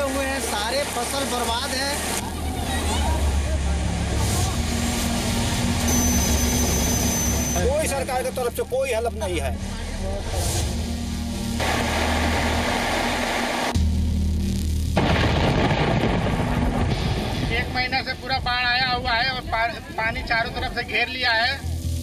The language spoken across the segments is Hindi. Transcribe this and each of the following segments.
हुए हैं, सारे फसल बर्बाद है। कोई सरकार की तरफ से कोई हेल्प नहीं है। एक महीना से पूरा बाढ़ आया हुआ है और पानी चारों तरफ से घेर लिया है।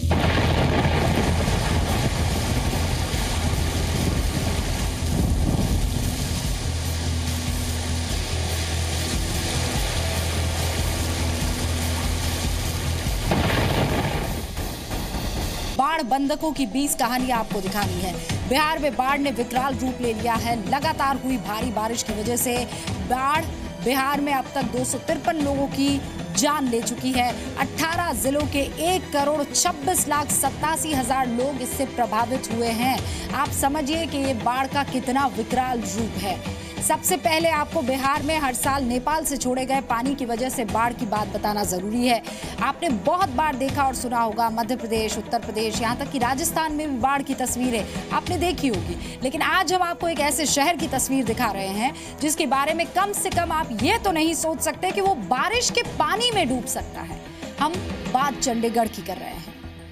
बाढ़ बंधकों की 20 कहानियां आपको दिखानी है। बिहार में बाढ़ ने विकराल रूप ले लिया है। लगातार हुई भारी बारिश की वजह से बाढ़ बिहार में अब तक 253 लोगों की जान ले चुकी है। 18 जिलों के 1,26,87,000 लोग इससे प्रभावित हुए हैं। आप समझिए कि ये बाढ़ का कितना विकराल रूप है। सबसे पहले आपको बिहार में हर साल नेपाल से छोड़े गए पानी की वजह से बाढ़ की बात बताना जरूरी है। आपने बहुत बार देखा और सुना होगा, मध्य प्रदेश, उत्तर प्रदेश, यहाँ तक कि राजस्थान में भी बाढ़ की तस्वीरें आपने देखी होगी। लेकिन आज हम आपको एक ऐसे शहर की तस्वीर दिखा रहे हैं जिसके बारे में कम से कम आप ये तो नहीं सोच सकते कि वो बारिश के पानी में डूब सकता है। हम बात चंडीगढ़ की कर रहे हैं।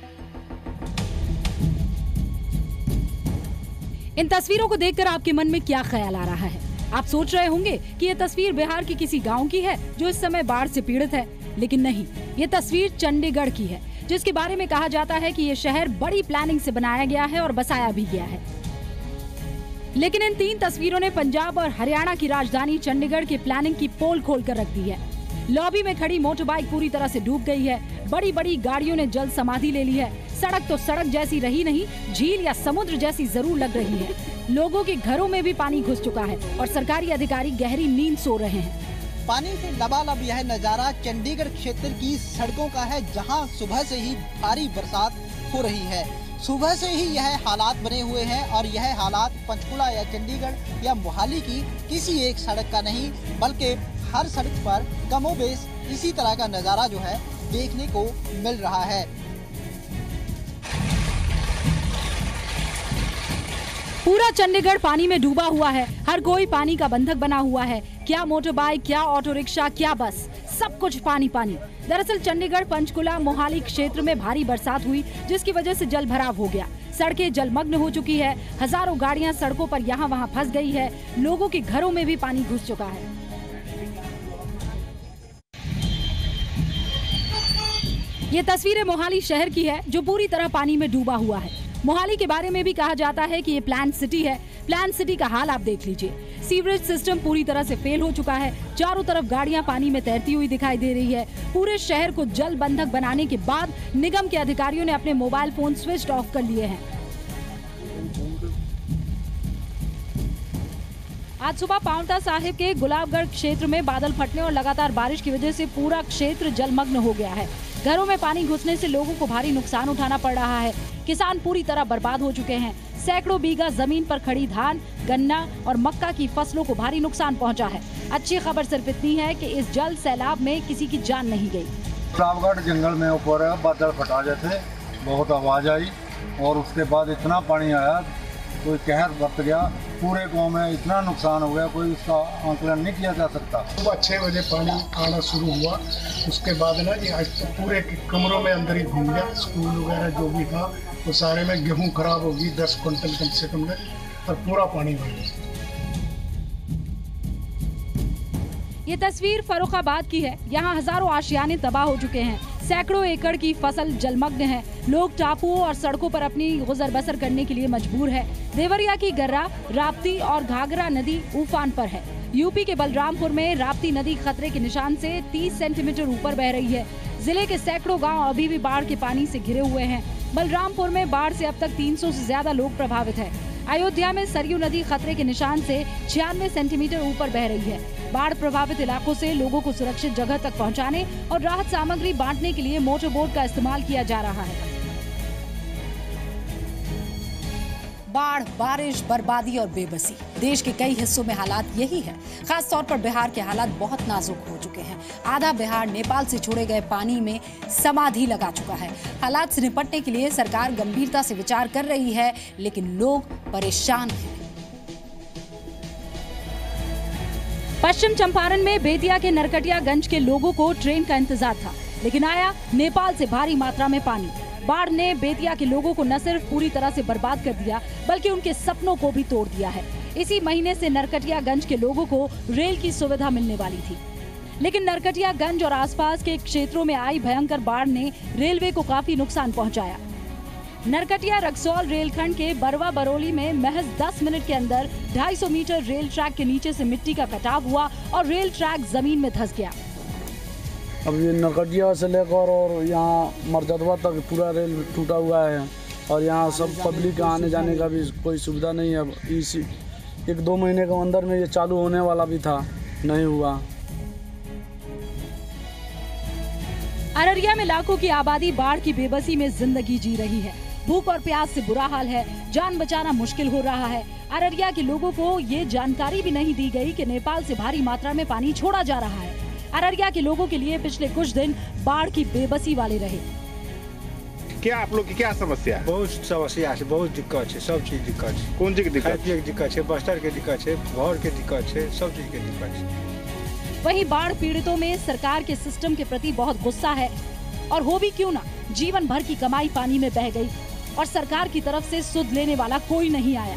इन तस्वीरों को देखकर आपके मन में क्या ख्याल आ रहा है? आप सोच रहे होंगे कि ये तस्वीर बिहार के किसी गांव की है जो इस समय बाढ़ से पीड़ित है, लेकिन नहीं, ये तस्वीर चंडीगढ़ की है, जिसके बारे में कहा जाता है कि ये शहर बड़ी प्लानिंग से बनाया गया है और बसाया भी गया है। लेकिन इन 3 तस्वीरों ने पंजाब और हरियाणा की राजधानी चंडीगढ़ की प्लानिंग की पोल खोल कर रख दी है। लॉबी में खड़ी मोटर बाइक पूरी तरह से डूब गई है। बड़ी बड़ी गाड़ियों ने जल समाधि ले ली है। सड़क तो सड़क जैसी रही नहीं, झील या समुद्र जैसी जरूर लग रही है। लोगों के घरों में भी पानी घुस चुका है और सरकारी अधिकारी गहरी नींद सो रहे हैं। पानी से लबालब यह नजारा चंडीगढ़ क्षेत्र की सड़कों का है, जहां सुबह से ही भारी बरसात हो रही है। सुबह से ही यह हालात बने हुए हैं और यह हालात पंचकुला या चंडीगढ़ या मोहाली की किसी एक सड़क का नहीं, बल्कि हर सड़क पर कमोबेश इसी तरह का नजारा जो है देखने को मिल रहा है। पूरा चंडीगढ़ पानी में डूबा हुआ है। हर कोई पानी का बंधक बना हुआ है। क्या मोटर बाइक, क्या ऑटो रिक्शा, क्या बस, सब कुछ पानी पानी। दरअसल चंडीगढ़, पंचकुला, मोहाली क्षेत्र में भारी बरसात हुई, जिसकी वजह से जल भराव हो गया। सड़कें जलमग्न हो चुकी है। हजारों गाड़ियां सड़कों पर यहाँ वहाँ फंस गई है। लोगों के घरों में भी पानी घुस चुका है। ये तस्वीरें मोहाली शहर की है, जो पूरी तरह पानी में डूबा हुआ है। मोहाली के बारे में भी कहा जाता है कि ये प्लान सिटी है। प्लान सिटी का हाल आप देख लीजिए। सीवरेज सिस्टम पूरी तरह से फेल हो चुका है। चारों तरफ गाड़ियां पानी में तैरती हुई दिखाई दे रही है। पूरे शहर को जल बंधक बनाने के बाद निगम के अधिकारियों ने अपने मोबाइल फोन स्विच ऑफ कर लिए हैं। आज सुबह पांवटा साहिब के गुलाबगढ़ क्षेत्र में बादल फटने और लगातार बारिश की वजह से पूरा क्षेत्र जलमग्न हो गया है। घरों में पानी घुसने से लोगों को भारी नुकसान उठाना पड़ रहा है। किसान पूरी तरह बर्बाद हो चुके हैं। सैकड़ों बीघा जमीन पर खड़ी धान, गन्ना और मक्का की फसलों को भारी नुकसान पहुंचा है। अच्छी खबर सिर्फ इतनी है कि इस जल सैलाब में किसी की जान नहीं गई। गुलाबगढ़ जंगल में ऊपर बादल फटा जैसे बहुत आवाज आई और उसके बाद इतना पानी आया, कोई कहर बरत गया। पूरे गांव में इतना नुकसान हो गया, कोई उसका आंकलन नहीं किया जा सकता। सुबह 6 बजे पानी आना शुरू हुआ। उसके बाद ना जी आज तो पूरे कमरों में अंदर ही घूम गया। स्कूल वगैरह जो भी था वो सारे में गेहूं खराब होगी, 10 क्विंटल कम से कम में, और पूरा पानी भर गया। ये तस्वीर फर्रुखाबाद की है। यहाँ हजारों आशियाने तबाह हो चुके हैं। सैकड़ों एकड़ की फसल जलमग्न है। लोग टापुओं और सड़कों पर अपनी गुजर बसर करने के लिए मजबूर है। देवरिया की गर्रा, राप्ती और घाघरा नदी उफान पर है। यूपी के बलरामपुर में राप्ती नदी खतरे के निशान से 30 सेंटीमीटर ऊपर बह रही है। जिले के सैकड़ों गांव अभी भी बाढ़ के पानी से घिरे हुए हैं। बलरामपुर में बाढ़ से अब तक 300 से ज्यादा लोग प्रभावित हैं। अयोध्या में सरयू नदी खतरे के निशान से 96 सेंटीमीटर ऊपर बह रही है। बाढ़ प्रभावित इलाकों से लोगों को सुरक्षित जगह तक पहुंचाने और राहत सामग्री बांटने के लिए मोटर बोट का इस्तेमाल किया जा रहा है। बाढ़, बारिश, बर्बादी और बेबसी, देश के कई हिस्सों में हालात यही है। खास तौर पर बिहार के हालात बहुत नाजुक हो चुके हैं। आधा बिहार नेपाल से छोड़े गए पानी में समाधि लगा चुका है। हालात से निपटने के लिए सरकार गंभीरता से विचार कर रही है, लेकिन लोग परेशान हैं। पश्चिम चंपारण में बेतिया के नरकटियागंज के लोगों को ट्रेन का इंतजार था, लेकिन आया नेपाल से भारी मात्रा में पानी। बाढ़ ने बेतिया के लोगों को न सिर्फ पूरी तरह से बर्बाद कर दिया, बल्कि उनके सपनों को भी तोड़ दिया है। इसी महीने से नरकटियागंज के लोगों को रेल की सुविधा मिलने वाली थी, लेकिन नरकटियागंज और आसपास के क्षेत्रों में आई भयंकर बाढ़ ने रेलवे को काफी नुकसान पहुंचाया। नरकटिया रक्सौल रेलखंड के बरवा बरौली में महज 10 मिनट के अंदर 250 मीटर रेल ट्रैक के नीचे से मिट्टी का कटाव हुआ और रेल ट्रैक जमीन में धंस गया। अब ये नरकटिया से लेकर और यहाँ मरजदवा तक पूरा रेल टूटा हुआ है और यहाँ सब पब्लिक आने जाने का भी कोई सुविधा नहीं है। अब इसी 1-2 महीने के अंदर में ये चालू होने वाला भी था, नहीं हुआ। अररिया में लाखों की आबादी बाढ़ की बेबसी में जिंदगी जी रही है। भूख और प्यास से बुरा हाल है, जान बचाना मुश्किल हो रहा है। अररिया के लोगों को ये जानकारी भी नहीं दी गई कि नेपाल से भारी मात्रा में पानी छोड़ा जा रहा है। अररिया के लोगों के लिए पिछले कुछ दिन बाढ़ की बेबसी वाले रहे। क्या आप लोग की क्या समस्या है? बहुत समस्या है, बहुत दिक्कत है, सब चीज दिक्कत है। कौन चीज की दिक्कत? खाए पिए की दिक्कत है, बस्तर के दिक्कत है, घर के दिक्कत है, सब चीज के दिक्कत है। वहीं बाढ़ पीड़ितों में सरकार के सिस्टम के प्रति बहुत गुस्सा है, और हो भी क्यों ना, जीवन भर की कमाई पानी में बह गई और सरकार की तरफ से सुध लेने वाला कोई नहीं आया।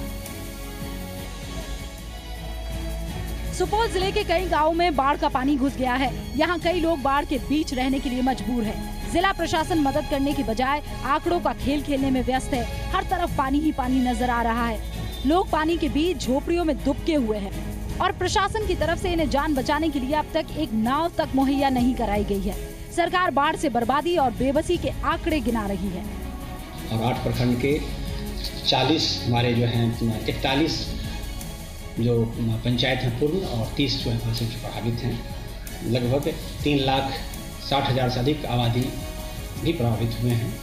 सुपौल जिले के कई गांवों में बाढ़ का पानी घुस गया है। यहाँ कई लोग बाढ़ के बीच रहने के लिए मजबूर हैं। जिला प्रशासन मदद करने की बजाय आंकड़ों का खेल खेलने में व्यस्त है। हर तरफ पानी ही पानी नजर आ रहा है। लोग पानी के बीच झोपड़ियों में दुबके हुए हैं और प्रशासन की तरफ से इन्हें जान बचाने के लिए अब तक एक नाव तक मुहैया नहीं कराई गई है। सरकार बाढ़ से बर्बादी और बेबसी के आंकड़े गिना रही है। और 8 प्रखंड के 40 हमारे जो हैं 41 जो पंचायत हैं पूर्ण और 30 जो है से प्रभावित हैं। लगभग 3,60,000 से अधिक आबादी भी प्रभावित हुए हैं।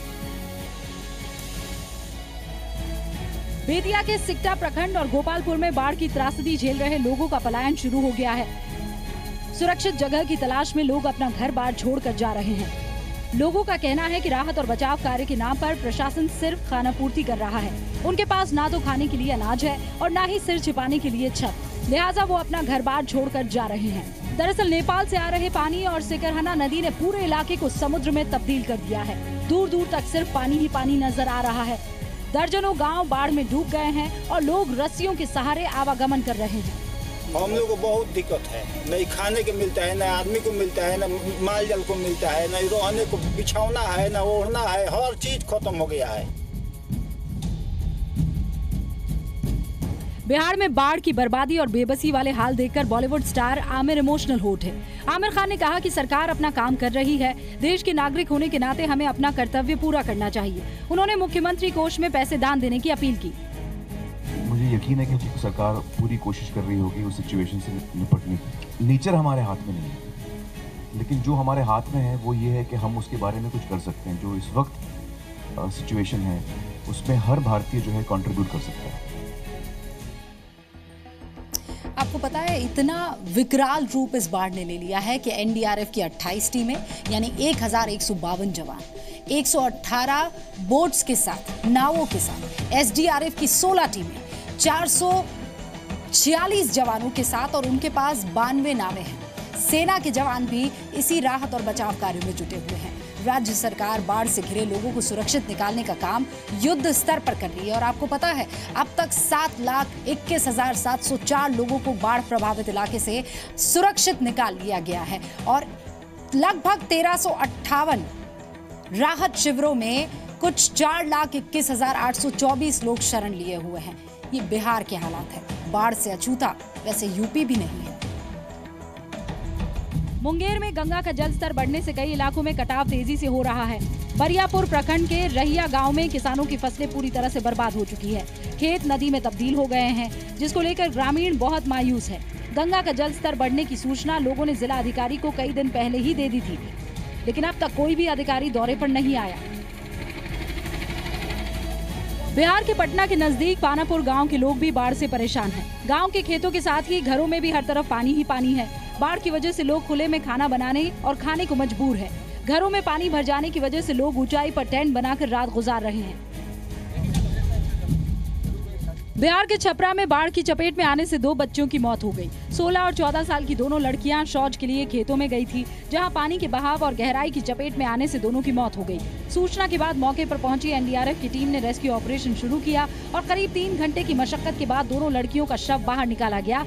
बेतिया के सिकटा प्रखंड और गोपालपुर में बाढ़ की त्रासदी झेल रहे लोगों का पलायन शुरू हो गया है। सुरक्षित जगह की तलाश में लोग अपना घर बार छोड़कर जा रहे हैं। लोगों का कहना है कि राहत और बचाव कार्य के नाम पर प्रशासन सिर्फ खाना पूर्ति कर रहा है। उनके पास ना तो खाने के लिए अनाज है और ना ही सिर छिपाने के लिए छत, लिहाजा वो अपना घर बार छोड़कर जा रहे हैं। दरअसल नेपाल से आ रहे पानी और सिकरहना नदी ने पूरे इलाके को समुद्र में तब्दील कर दिया है। दूर दूर तक सिर्फ पानी ही पानी नजर आ रहा है। दर्जनों गाँव बाढ़ में डूब गए हैं और लोग रस्सियों के सहारे आवागमन कर रहे हैं। हम लोग को बहुत दिक्कत है, नहीं खाने को मिलता है, न आदमी को मिलता है, न माल जल को मिलता है, न रहने को बिछौना है, न ओढ़ना है, हर चीज खत्म हो गया है। बिहार में बाढ़ की बर्बादी और बेबसी वाले हाल देखकर बॉलीवुड स्टार आमिर इमोशनल हो उठे। आमिर खान ने कहा कि सरकार अपना काम कर रही है। देश के नागरिक होने के नाते हमें अपना कर्तव्य पूरा करना चाहिए। उन्होंने मुख्यमंत्री कोष में पैसे दान देने की अपील की। मुझे यकीन है कि सरकार पूरी कोशिश कर रही होगी उस सिचुएशन से निपटने की। नेचर हमारे हाथ में नहीं है, लेकिन जो हमारे हाथ में है वो ये है कि हम उसके बारे में कुछ कर सकते हैं। जो इस वक्त सिचुएशन है उसमें हर भारतीय जो है कंट्रीब्यूट कर सकता है। आपको पता है इतना विकराल रूप इस बाढ़ ने ले लिया है कि एनडीआरएफ की 28 टीमें यानी 1152 जवान, 118 बोट्स के साथ, नावों के साथ, एसडीआरएफ की 16 टीमें, 446 जवानों के साथ और उनके पास 92 नावें हैं। सेना के जवान भी इसी राहत और बचाव कार्य में जुटे हुए हैं। राज्य सरकार बाढ़ से घिरे लोगों को सुरक्षित निकालने का काम युद्ध स्तर पर कर रही है और आपको पता है अब तक 7,21,704 लोगों को बाढ़ प्रभावित इलाके से सुरक्षित निकाल लिया गया है और लगभग 1358 राहत शिविरों में कुछ 4,21,824 लोग शरण लिए हुए हैं। ये बिहार के हालात है। बाढ़ से अछूता वैसे यूपी भी नहीं है। मुंगेर में गंगा का जलस्तर बढ़ने से कई इलाकों में कटाव तेजी से हो रहा है। बरियापुर प्रखंड के रहिया गांव में किसानों की फसलें पूरी तरह से बर्बाद हो चुकी है। खेत नदी में तब्दील हो गए हैं, जिसको लेकर ग्रामीण बहुत मायूस है। गंगा का जलस्तर बढ़ने की सूचना लोगों ने जिला अधिकारी को कई दिन पहले ही दे दी थी, लेकिन अब तक कोई भी अधिकारी दौरे पर नहीं आया। बिहार के पटना के नजदीक पानापुर गांव के लोग भी बाढ़ से परेशान हैं। गांव के खेतों के साथ ही घरों में भी हर तरफ पानी ही पानी है। बाढ़ की वजह से लोग खुले में खाना बनाने और खाने को मजबूर है। घरों में पानी भर जाने की वजह से लोग ऊंचाई पर टेंट बनाकर रात गुजार रहे हैं। बिहार के छपरा में बाढ़ की चपेट में आने से 2 बच्चों की मौत हो गई। 16 और 14 साल की दोनों लड़कियां शौच के लिए खेतों में गई थी, जहां पानी के बहाव और गहराई की चपेट में आने से दोनों की मौत हो गई। सूचना के बाद मौके पर पहुंची एनडीआरएफ की टीम ने रेस्क्यू ऑपरेशन शुरू किया और करीब 3 घंटे की मशक्कत के बाद दोनों लड़कियों का शव बाहर निकाला गया।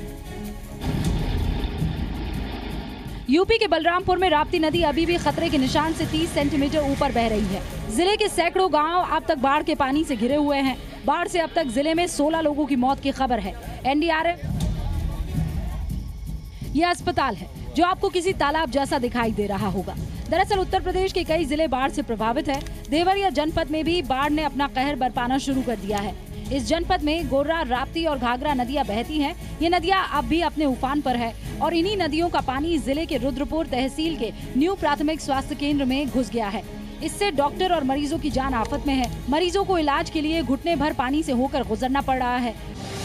यूपी के बलरामपुर में राप्ती नदी अभी भी खतरे के निशान से 30 सेंटीमीटर ऊपर बह रही है। जिले के सैकड़ों गांव अब तक बाढ़ के पानी से घिरे हुए हैं। बाढ़ से अब तक जिले में 16 लोगों की मौत की खबर है। एनडीआरएफ यह अस्पताल है जो आपको किसी तालाब जैसा दिखाई दे रहा होगा। दरअसल उत्तर प्रदेश के कई जिले बाढ़ से प्रभावित है। देवरिया जनपद में भी बाढ़ ने अपना कहर बरपाना शुरू कर दिया है। इस जनपद में गोर्रा, राप्ती और घाघरा नदियां बहती हैं। ये नदियां अब भी अपने उफान पर है और इन्हीं नदियों का पानी जिले के रुद्रपुर तहसील के न्यू प्राथमिक स्वास्थ्य केंद्र में घुस गया है। इससे डॉक्टर और मरीजों की जान आफत में है। मरीजों को इलाज के लिए घुटने भर पानी से होकर गुजरना पड़ रहा है।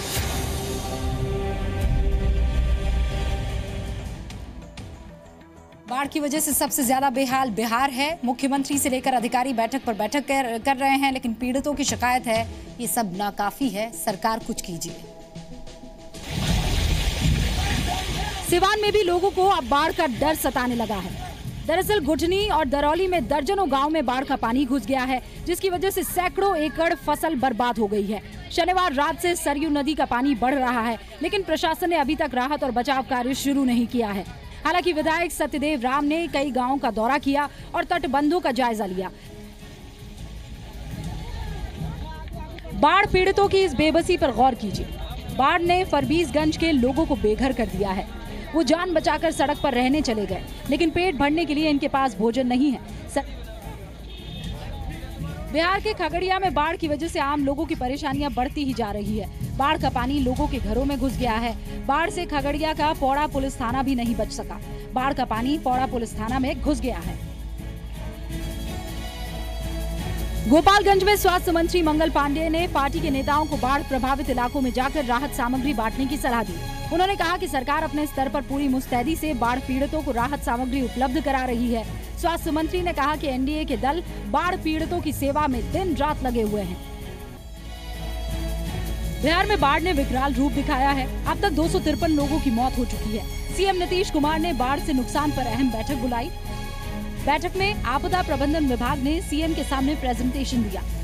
बाढ़ की वजह से सबसे ज्यादा बेहाल बिहार है। मुख्यमंत्री से लेकर अधिकारी बैठक पर बैठक कर रहे हैं, लेकिन पीड़ितों की शिकायत है ये सब नाकाफी है, सरकार कुछ कीजिए। सिवान में भी लोगों को अब बाढ़ का डर सताने लगा है। दरअसल गुठनी और दरौली में दर्जनों गांव में बाढ़ का पानी घुस गया है, जिसकी वजह से सैकड़ों एकड़ फसल बर्बाद हो गई है। शनिवार रात से सरयू नदी का पानी बढ़ रहा है, लेकिन प्रशासन ने अभी तक राहत और बचाव कार्य शुरू नहीं किया है। हालांकि विधायक सत्यदेव राम ने कई गांवों का दौरा किया और तटबंधों का जायजा लिया। बाढ़ पीड़ितों की इस बेबसी पर गौर कीजिए। बाढ़ ने फरबीसगंज के लोगों को बेघर कर दिया है। वो जान बचाकर सड़क पर रहने चले गए, लेकिन पेट भरने के लिए इनके पास भोजन नहीं है। बिहार के खगड़िया में बाढ़ की वजह से आम लोगों की परेशानियां बढ़ती ही जा रही है। बाढ़ का पानी लोगों के घरों में घुस गया है। बाढ़ से खगड़िया का पौड़ा पुलिस थाना भी नहीं बच सका। बाढ़ का पानी पौड़ा पुलिस थाना में घुस गया है। गोपालगंज में स्वास्थ्य मंत्री मंगल पांडेय ने पार्टी के नेताओं को बाढ़ प्रभावित इलाकों में जाकर राहत सामग्री बांटने की सलाह दी। उन्होंने कहा कि सरकार अपने स्तर पर पूरी मुस्तैदी से बाढ़ पीड़ितों को राहत सामग्री उपलब्ध करा रही है। स्वास्थ्य मंत्री ने कहा कि एनडीए के दल बाढ़ पीड़ितों की सेवा में दिन रात लगे हुए हैं। बिहार में बाढ़ ने विकराल रूप दिखाया है। अब तक 253 लोगों की मौत हो चुकी है। सीएम नीतीश कुमार ने बाढ़ से नुकसान पर अहम बैठक बुलाई। बैठक में आपदा प्रबंधन विभाग ने सीएम के सामने प्रेजेंटेशन दिया।